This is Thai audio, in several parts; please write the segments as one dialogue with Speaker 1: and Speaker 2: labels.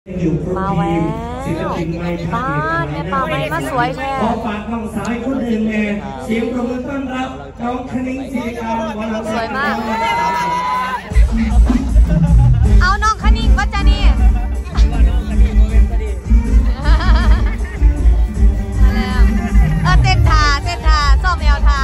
Speaker 1: มาแววบ้านแม่ป่าไม้มาสวยแท้
Speaker 2: ขอฝากน้องสายคนหนึ่งแม่เสียงปรบมือต้อนรับน้องคณิ้งศิริการ
Speaker 1: สวยมากเอาน้องคณิ้งวัจนีมาแล้วเต้นท่าซ่อมแอวท่า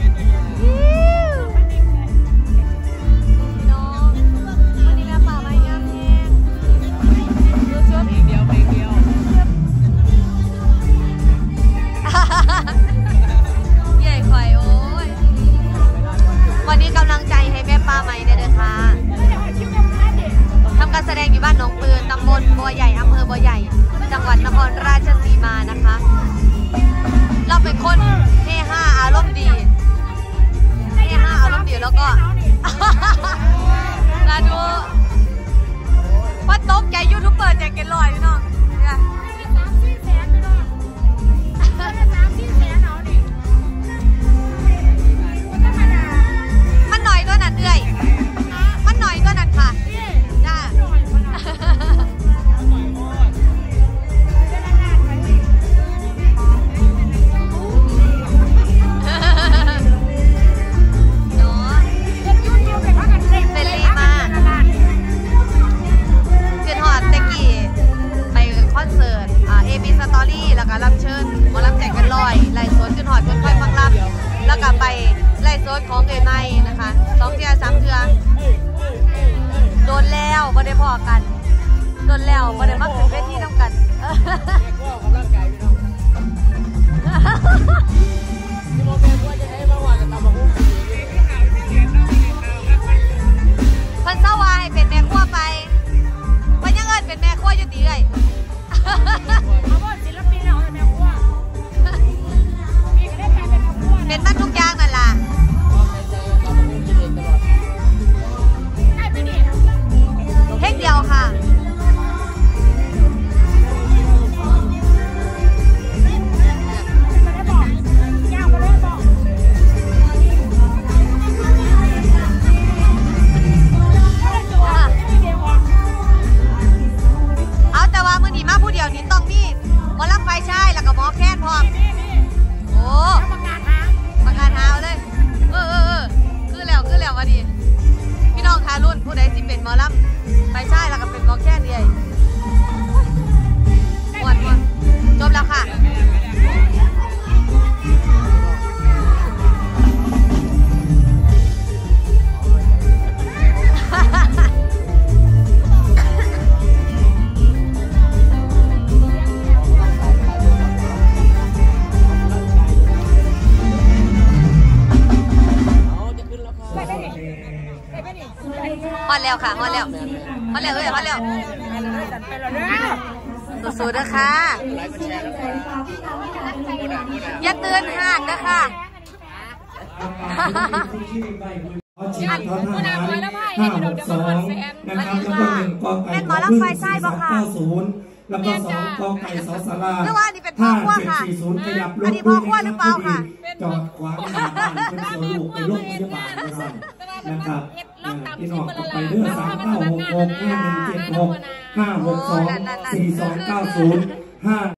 Speaker 1: ใหญ่ข่อยโอ้ยวันนี้กำลังใจให้แม่ป้าใหม่เนี่ยเด้อค่ะทำการแสดงอยู่บ้านหนองปืนตำบลบัวใหญ่อำเภอบัวใหญ่จังหวัดนครราชสีมานะคะเราเป็นคนเฮฮาอารมณ์ดีแล้วก็มาดูว่าตกใจยูทูบเบอร์ใจเกินลอยพี่น้องมันหน่อยก็นั่นเอื่อยมันหน่อยก็นั่นค่ะจ้าแล้วก็รับเชิญหมอลำแจกกันลอยไล่สดขึ้นหอดเพื่อนค่อยฟังลำแล้วก็ไปไล่สดของเอ๋ยไม้นะคะ2 เทื่อ 3 เทื่อโดนแล้วไม่ได้พอกันโดนแล้วไม่ได้มาขึ้นเวทีน้ำกันพันเศร้าวายเป็นแม่ขั้วไปพันยังเอิญเป็นแม่ขั้วอยู่ตีเลยเป็นบ้านทุกอย่างนั่นล่ะเพ่งเดียวค่ะเอาแต่ว่ามือหนีมาผู้เดียวนี่ต้องมีหมอลำไฟใช่แล้วก็หมอแค้นพร้อมโอ้ประกาศหาเลยคือแล้ววะดิพี่น้องคารุ่นผู้ใดสิเป็นหมอลำไปใช่แล้วก็เป็นหมอแค่เดียวหมดจบแล้วค่ะฮอดแล้วค่ะฮอดแล้วสู้ๆนะคะอย่าเตือนห่างนะคะ
Speaker 2: ผู้นำไว้แล้วไพ่ให้พี่น้องจะมาคอนแฟน
Speaker 1: เป็นหมอลำไฟใช่ปะค่ะ
Speaker 2: แล้วก็2 กไก่สสลา
Speaker 1: หรือว่านี่เป็นพ่อขั้วค่ะอันนี้พ่อขั้วหรือเปล่าค่ะ
Speaker 2: จอดขวางหน้าบ้านเป็นสวนลูกไปโรงพยาบาลนะครับพี่น้องไปเรื่อง39665176 562 4290 5